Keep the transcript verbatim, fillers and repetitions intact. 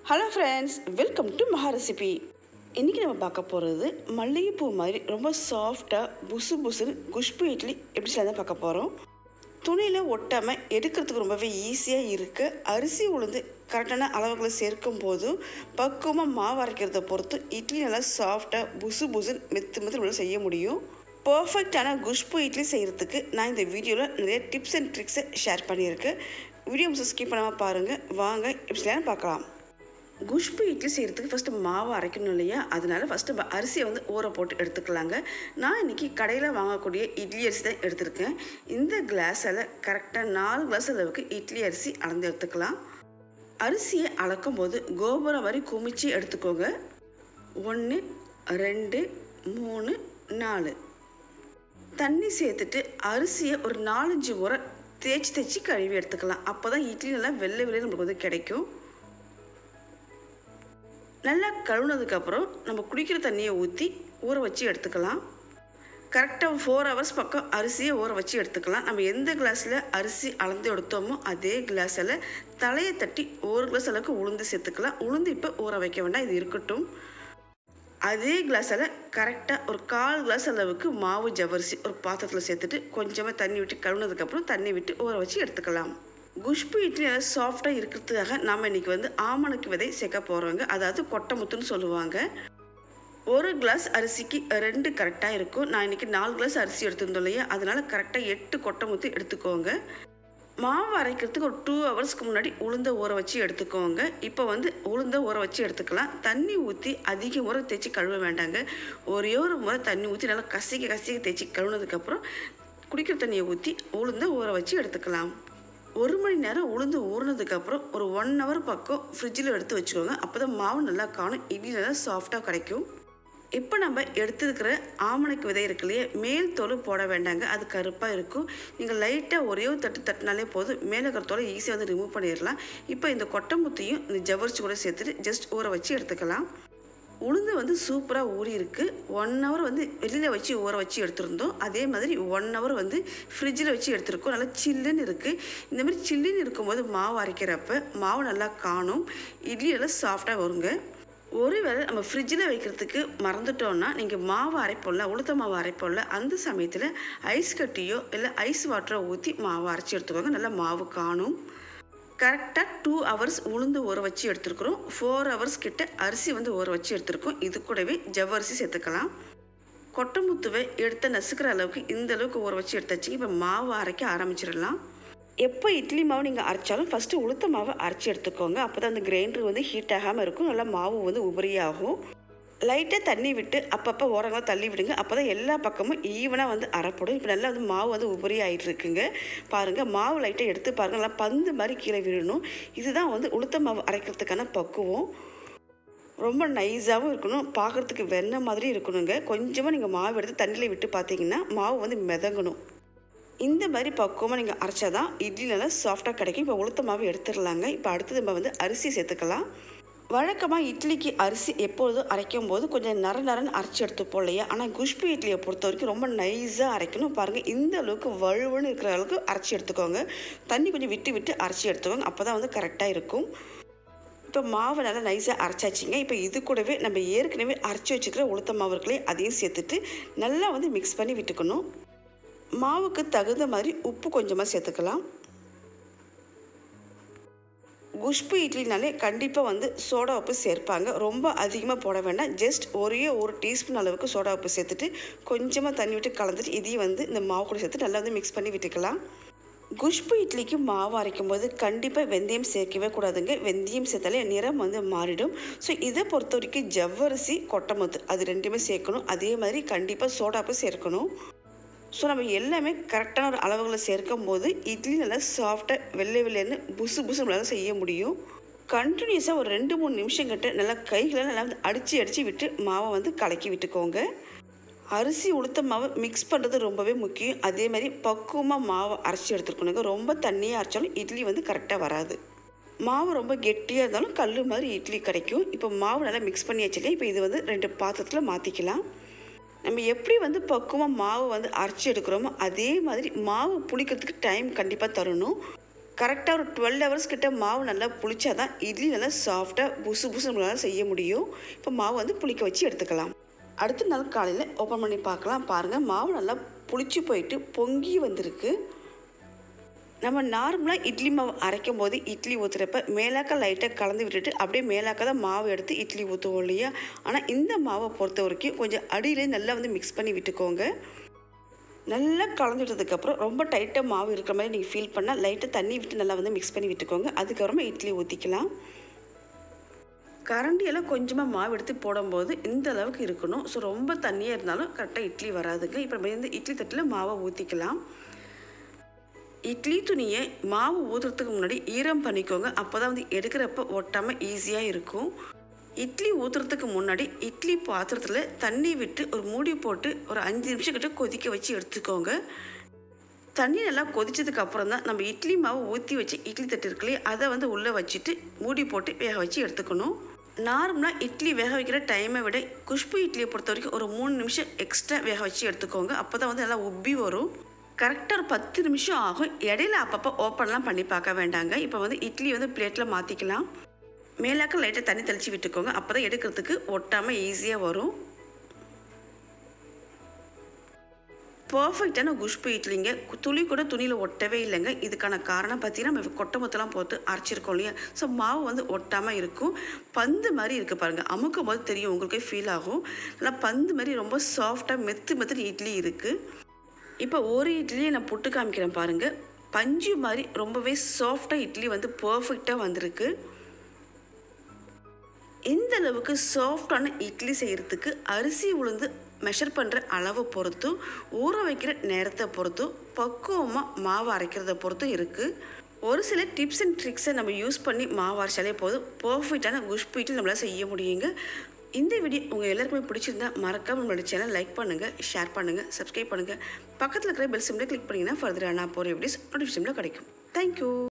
Hello friends, welcome to Maha recipe. இன்றைக்கி நம்ம பார்க்க போகிறது மல்லிகைப்பூ மாதிரி ரொம்ப சாஃப்டாக புசு புசுன்னு குஷ்பு இட்லி எப்படி செய்யலாம் பார்க்க போகிறோம். துணியில் ஒட்டாமல் எடுக்கிறதுக்கு ரொம்பவே ஈஸியாக இருக்குது. அரிசி உளுந்து கரெக்டான அளவுகளை சேர்க்கும் போதும் பக்குவமாக மாவு அரைக்கிறத பொறுத்து இட்லி நல்லா சாஃப்டாக புசு புசுன்னு மெத்து மெத்து உள்ள செய்ய முடியும். பர்ஃபெக்டான குஷ்பு இட்லி செய்கிறதுக்கு நான் இந்த வீடியோவில் நிறைய டிப்ஸ் அண்ட் ட்ரிக்ஸை ஷேர் பண்ணியிருக்கேன். வீடியோ மிஸ் ஸ்கிப் பண்ணாமல் பாருங்கள். வாங்க எப்படி செய்யலாம்னு பார்க்கலாம். குஷ்பு இட்லி செய்கிறதுக்கு ஃபஸ்ட்டு மாவு அரைக்கணும் இல்லையா, அதனால் ஃபஸ்ட்டு அரிசியை வந்து ஊற போட்டு எடுத்துக்கலாங்க. நான் இன்றைக்கி கடையில் வாங்கக்கூடிய இட்லி அரிசி தான் எடுத்திருக்கேன். இந்த கிளாஸில் கரெக்டாக நாலு கிளாஸ் அளவுக்கு இட்லி அரிசி அளந்து எடுத்துக்கலாம். அரிசியை அளக்கும் போது கோபுரம் மாதிரி குமிச்சு எடுத்துக்கோங்க. ஒன்று, ரெண்டு, மூணு, நாலு. தண்ணி சேர்த்துட்டு அரிசியை ஒரு நாலஞ்சு முறை தேய்ச்சி தேய்ச்சி கழுவி எடுத்துக்கலாம். அப்போ தான் இட்லி நல்லா வெள்ளை வெள்ளை நம்மளுக்கு வந்து கிடைக்கும். நல்லா கழுவுனதுக்கப்புறம் நம்ம குடிக்கிற தண்ணியை ஊற்றி ஊற வச்சு எடுத்துக்கலாம். கரெக்டாக ஃபோர் ஹவர்ஸ் பக்கம் அரிசியை ஊற வச்சு எடுத்துக்கலாம். நம்ம எந்த கிளாஸில் அரிசி அளந்து எடுத்தோமோ அதே கிளாஸில் தலையை தட்டி ஒரு கிளாஸ் அளவுக்கு உளுந்து சேர்த்துக்கலாம். உளுந்து இப்போ ஊற வைக்க வேண்டாம், இது இருக்கட்டும். அதே கிளாஸில் கரெக்டாக ஒரு கால் கிளாஸ் அளவுக்கு மாவு ஜவ்வரிசி ஒரு பாத்திரத்தில் சேர்த்துட்டு கொஞ்சமாக தண்ணி விட்டு கழுவுனதுக்கப்புறம் தண்ணி விட்டு ஊற வச்சு எடுத்துக்கலாம். குஷ்பு இட்லி நல்லா சாஃப்டாக இருக்கிறதுக்காக நாம் இன்றைக்கி வந்து ஆமணக்கு விதை சேர்க்க போகிறோங்க. அதாவது கொட்டை முத்துன்னு சொல்லுவாங்க. ஒரு கிளாஸ் அரிசிக்கு ரெண்டு கரெக்டாக இருக்கும். நான் இன்றைக்கி நாலு கிளாஸ் அரிசி எடுத்துருந்தோம் இல்லையா, அதனால் கரெக்டாக எட்டு கொட்டை முத்து எடுத்துக்கோங்க. மாவு அரைக்கிறதுக்கு ஒரு டூ ஹவர்ஸ்க்கு முன்னாடி உளுந்த ஊற வச்சு எடுத்துக்கோங்க. இப்போ வந்து உளுந்த ஊற வச்சு எடுத்துக்கலாம். தண்ணி ஊற்றி அதிக முறை தேய்ச்சி கழுவ வேண்டாங்க. ஒரே ஒரு முறை தண்ணி ஊற்றி நல்லா கசிக்க கசிக்க தேய்ச்சி கழுவுனதுக்கப்புறம் குடிக்கிற தண்ணியை ஊற்றி உளுந்த ஊற வச்சு எடுத்துக்கலாம். ஒரு மணி நேரம் உளுந்து ஊறினதுக்கப்புறம் ஒரு ஒன் ஹவர் பக்கம் ஃப்ரிட்ஜில் எடுத்து வச்சுக்கோங்க. அப்போ தான் மாவு நல்லா காணும், இட்லி நல்லா சாஃப்டாக கிடைக்கும். இப்போ நம்ம எடுத்துருக்கிற ஆமணக்கு விதை இருக்கு இல்லையா, மேல் தோல் போட வேண்டாங்க, அது கருப்பாக இருக்கும். நீங்கள் லைட்டாக ஒரே ஒரு தட்டு தட்டினாலே போதும், மேலே இருக்கிற தோலை ஈஸியாக வந்து ரிமூவ் பண்ணிடலாம். இப்போ இந்த கொட்டை முத்தையும் இந்த ஜவ்வரிசி கூட சேர்த்துட்டு ஜஸ்ட் ஊற வச்சு எடுத்துக்கலாம். உளுந்து வந்து சூப்பராக ஊறி இருக்குது. ஒன் ஹவர் வந்து வெளியில் வச்சு ஊற வச்சு எடுத்துருந்தோம். அதே மாதிரி ஒன் ஹவர் வந்து ஃப்ரிட்ஜில் வச்சு எடுத்துருக்கோம். நல்லா சில்லுன்னு இருக்குது. இந்தமாதிரி சில்லுன்னு இருக்கும்போது மாவு அரைக்கிறப்ப மாவு நல்லா காணும், இட்லி எல்லாம் சாஃப்டாக வருங்க. ஒருவேளை நம்ம ஃப்ரிட்ஜில் வைக்கிறதுக்கு மறந்துட்டோன்னா நீங்கள் மாவு அரைப்போம்ல, உளுத்த மாவு அரைப்போம்ல, அந்த சமயத்தில் ஐஸ் கட்டியோ இல்லை ஐஸ் வாட்டரோ ஊற்றி மாவு அரைச்சி எடுத்துக்கோங்க. நல்லா மாவு காணும். கரெக்டாக டூ ஹவர்ஸ் உளுந்து ஊற வச்சு எடுத்துருக்குறோம். ஃபோர் ஹவர்ஸ் கிட்ட அரிசி வந்து ஊற வச்சு எடுத்துருக்கோம். இது கூடவே ஜவ்வரிசி சேர்த்துக்கலாம். கொட்டை முத்துவை எடுத்து நசுக்கிற அளவுக்கு இந்த அளவுக்கு ஊற வச்சு எடுத்தாச்சு. இப்போ மாவு அரைக்க ஆரம்பிச்சிடலாம். எப்போ இட்லி மாவு நீங்கள் அரைச்சாலும் ஃபஸ்ட்டு உளுத்த மாவை அரைச்சி எடுத்துக்கோங்க. அப்போ தான் அந்த கிரைண்டர் வந்து ஹீட் ஆகாமல் இருக்கும், நல்லா மாவு வந்து உபரியாகும். லைட்டாக தண்ணி விட்டு அப்பப்போ ஓரங்களாக தள்ளி விடுங்க. அப்போ தான் எல்லா பக்கமும் ஈவனாக வந்து அரைப்படும். இப்போ நல்லா வந்து மாவு வந்து உபரி ஆகிட்டு இருக்குங்க. பாருங்கள், மாவு லைட்டாக எடுத்து பாருங்கள், நல்லா பந்து மாதிரி கீழே விழணும். இதுதான் வந்து உளுத்த மாவு அரைக்கிறதுக்கான பக்குவம். ரொம்ப நைஸாகவும் இருக்கணும், பார்க்குறதுக்கு வெண்ணெய் மாதிரி இருக்கணுங்க. கொஞ்சமாக நீங்கள் மாவு எடுத்து தண்ணியில் விட்டு பார்த்தீங்கன்னா மாவு வந்து மிதங்கணும். இந்த மாதிரி பக்குவமாக நீங்கள் அரைச்சா தான் இட்லி நல்லா சாஃப்டாக கிடைக்கும். இப்போ உளுத்த மாவு எடுத்துடலாங்க. இப்போ அடுத்தது நம்ம வந்து அரிசி சேர்த்துக்கலாம். வழக்கமாக இட்லிக்கு அரிசி எப்பொழுதும் அரைக்கும் போது கொஞ்சம் நர நரன்னு அரைச்சி எடுத்துப்போம் இல்லையா, ஆனால் குஷ்பு இட்லியை பொறுத்த வரைக்கும் ரொம்ப நைஸாக அரைக்கணும். பாருங்கள், இந்த அளவுக்கு வழுவன்னு இருக்கிற அளவுக்கு அரைச்சி எடுத்துக்கோங்க. தண்ணி கொஞ்சம் விட்டு விட்டு அரைச்சி எடுத்துக்கோங்க, அப்போ தான் வந்து கரெக்டாக இருக்கும். இப்போ மாவு நல்லா நைஸாக அரைச்சாச்சிங்க. இப்போ இது கூடவே நம்ம ஏற்கனவே அரைச்சி வச்சுக்கிற உளுத்த மாவு இருக்குல்லையே, அதையும் சேர்த்துட்டு நல்லா வந்து மிக்ஸ் பண்ணி விட்டுக்கணும். மாவுக்கு தகுந்த மாதிரி உப்பு கொஞ்சமாக சேர்த்துக்கலாம். குஷ்பு இட்லினாலே கண்டிப்பாக வந்து சோடா உப்பு சேர்ப்பாங்க. ரொம்ப அதிகமாக போட வேண்டாம், ஜஸ்ட் ஒரே ஒரு டீஸ்பூன் அளவுக்கு சோடா உப்பு சேர்த்துட்டு கொஞ்சமாக தண்ணி விட்டு கலந்துட்டு இதையும் வந்து இந்த மாவு கூட சேர்த்து நல்லா வந்து மிக்ஸ் பண்ணி விட்டுக்கலாம். குஷ்பு இட்லிக்கு மாவு அரைக்கும் போது கண்டிப்பாக வெந்தயம் சேர்க்கவே கூடாதுங்க. வெந்தயம் சேர்த்தாலே நிறம் வந்து மாறிடும். ஸோ இதை பொறுத்த வரைக்கும் ஜவ்வரிசி கொட்டை முத்து அது ரெண்டுமே சேர்க்கணும். அதே மாதிரி கண்டிப்பாக சோடா உப்பு சேர்க்கணும். ஸோ நம்ம எல்லாமே கரெக்டான ஒரு அளவுகளை சேர்க்கும் போது இட்லி நல்லா சாஃப்டாக வெள்ளை வெள்ளைன்னு புசு புசு நம்மளால் செய்ய முடியும். கண்டினியூஸாக ஒரு ரெண்டு மூணு நிமிஷம் கிட்ட நல்லா கைகளை நல்லா வந்து அடித்து அடித்து விட்டு மாவை வந்து கலக்கி விட்டுக்கோங்க. அரிசி உளுத்த மாவை மிக்ஸ் பண்ணுறது ரொம்பவே முக்கியம். அதே மாதிரி பக்குவமாக மாவை அரைச்சி எடுத்துருக்கணுங்க. ரொம்ப தண்ணியாக அரைச்சாலும் இட்லி வந்து கரெக்டாக வராது. மாவு ரொம்ப கெட்டியாக இருந்தாலும் கல் மாதிரி இட்லி கிடைக்கும். இப்போ மாவு நல்லா மிக்ஸ் பண்ணியாச்சு இல்லையா, இப்போ இது வந்து ரெண்டு பாத்திரத்தில் மாற்றிக்கலாம். நம்ம எப்படி வந்து பக்குவமாக மாவு வந்து அரைச்சி எடுக்கிறோமோ அதே மாதிரி மாவு புளிக்கிறதுக்கு டைம் கண்டிப்பாக தரணும். கரெக்டாக ஒரு டுவெல் ஹவர்ஸ் கிட்ட மாவு நல்லா புளிச்சா தான் இட்லி நல்லா சாஃப்டாக புசு புசு நம்மளால் செய்ய முடியும். இப்போ மாவு வந்து புளிக்க வச்சு எடுத்துக்கலாம். அடுத்த நாள் காலையில் ஓப்பன் பண்ணி பார்க்கலாம். பாருங்கள், மாவு நல்லா புளிச்சு போயிட்டு பொங்கி வந்திருக்கு. நம்ம நார்மலாக இட்லி மாவு அரைக்கும் போது இட்லி ஊற்றுறப்ப மேலாக்க லைட்டாக கலந்து விட்டுட்டு அப்படியே மேலாக்க தான் மாவு எடுத்து இட்லி ஊற்றுவோம் இல்லையா? ஆனால் இந்த மாவை பொறுத்த வரைக்கும் கொஞ்சம் அடியிலே நல்லா வந்து மிக்ஸ் பண்ணி விட்டுக்கோங்க. நல்லா கலந்து விட்டதுக்கப்புறம் ரொம்ப டைட்டாக மாவு இருக்கிற மாதிரி நீங்கள் ஃபீல் பண்ணால் லைட்டாக தண்ணி விட்டு நல்லா வந்து மிக்ஸ் பண்ணி விட்டுக்கோங்க. அதுக்கப்புறமா இட்லி ஊற்றிக்கலாம். கரண்டியெல்லாம் கொஞ்சமாக மாவு எடுத்து போடும்போது இந்த அளவுக்கு இருக்கணும். ஸோ ரொம்ப தண்ணியாக இருந்தாலும் கரெக்டாக இட்லி வராதுங்க. இப்போ நம்ம இந்த இட்லி தட்டில் மாவை ஊற்றிக்கலாம். இட்லி துணியை மாவு ஊற்றுறதுக்கு முன்னாடி ஈரம் பண்ணிக்கோங்க. அப்போ தான் வந்து எடுக்கிறப்ப ஒட்டாமல் ஈஸியாக இருக்கும். இட்லி ஊற்றுறதுக்கு முன்னாடி இட்லி பாத்திரத்தில் தண்ணி விட்டு ஒரு மூடி போட்டு ஒரு அஞ்சு நிமிஷம் கிட்ட கொதிக்க வச்சு எடுத்துக்கோங்க. தண்ணி நல்லா கொதிச்சதுக்கு அப்புறம் தான் நம்ம இட்லி மாவு ஊற்றி வச்சு இட்லி தட்டு இருக்குல்லையே அதை வந்து உள்ளே வச்சுட்டு மூடி போட்டு வேக வச்சு எடுத்துக்கணும். நார்மலாக இட்லி வேக வைக்கிற டைமை விட குஷ்பு இட்லியை பொறுத்த வரைக்கும் ஒரு மூணு நிமிஷம் எக்ஸ்ட்ரா வேக வச்சு எடுத்துக்கோங்க. அப்போ தான் வந்து நல்லா உப்பி வரும். கரெக்டாக ஒரு பத்து நிமிஷம் ஆகும். இடையில அப்பப்போ ஓப்பன்லாம் பண்ணி பார்க்க வேண்டாங்க. இப்போ வந்து இட்லி வந்து பிளேட்டில் மாற்றிக்கலாம். மேலாக்க லைட்டாக தண்ணி தெளித்து விட்டுக்கோங்க. அப்போ தான் எடுக்கிறதுக்கு ஒட்டாமல் ஈஸியாக வரும். பர்ஃபெக்டான குஷ்பு இட்லிங்க. துளி கூட துணியில் ஒட்டவே இல்லைங்க. இதுக்கான காரணம் பார்த்தீங்கன்னா நம்ம கொட்டை மொத்தலாம் போட்டு அரைச்சிருக்கோம் இல்லையா? ஸோ மாவு வந்து ஒட்டாமல் இருக்கும். பந்து மாதிரி இருக்குது பாருங்கள். அமுக்கும் போது தெரியும், உங்களுக்கே ஃபீல் ஆகும். நல்லா பந்து மாதிரி ரொம்ப சாஃப்டாக மெத்து மெத்துன்னு இட்லி இருக்குது. இப்போ ஒரு இட்லியை நான் புட்டு காமிக்கிறேன் பாருங்கள். பஞ்சு மாதிரி ரொம்பவே சாஃப்டாக இட்லி வந்து பர்ஃபெக்டாக வந்திருக்கு. இந்த அளவுக்கு சாஃப்டான இட்லி செய்கிறதுக்கு அரிசி உளுந்து மெஷர் பண்ணுற அளவை பொறுத்தும் ஊற வைக்கிற நேரத்தை பொறுத்தும் பக்குவமாக மாவு அரைக்கிறத பொறுத்தும் இருக்குது. ஒரு சில டிப்ஸ் அண்ட் ட்ரிக்ஸை நம்ம யூஸ் பண்ணி மாவு அரைச்சாலே போதும் பர்ஃபெக்டான குஷ்பு இட்லி நம்மளால் செய்ய முடியுங்க. இந்த வீடியோ உங்கள் எல்லாருக்குமே பிடிச்சிருந்தா மறக்காம நம்மளோட சேனல் லைக் பண்ணுங்கள், ஷேர் பண்ணுங்கள், சப்ஸ்கிரைப் பண்ணுங்கள். பக்கத்தில் இருக்கிற பெல் சிம்மில் கிளிக் பண்ணிங்கன்னா ஃபர்தராக நான் போகிற வீடியோஸ் நோட்டிஃபிகேஷனில் கிடைக்கும். தேங்க்யூ.